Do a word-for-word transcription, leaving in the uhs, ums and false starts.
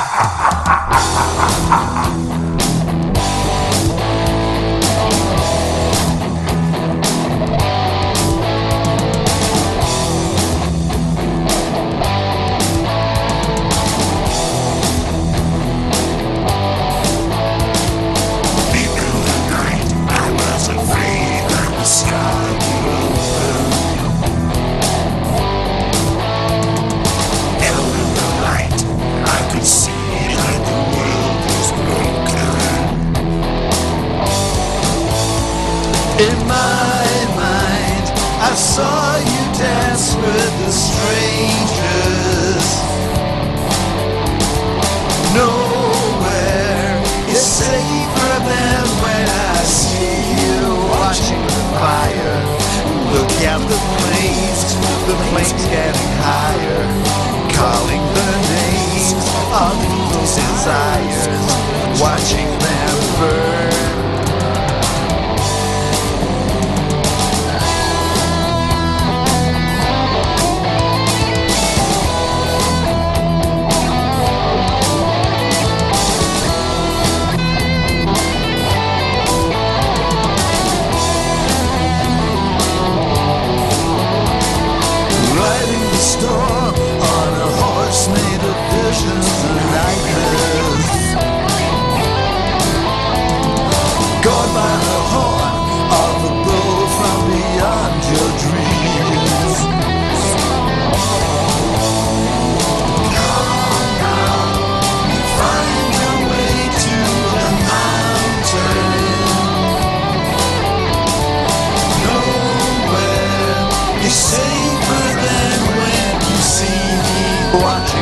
In my mind, I saw you dance with the strangers. Nowhere is safer than when I see you watching the fire. Look at the flames, the flames getting higher, calling the names of those desires, watching them burn. Storm on a horse made of visions and nightmares, gone by the horn of a bull from beyond your dreams. Come now, find your way to the mountain. Nowhere is safer than when you see me watching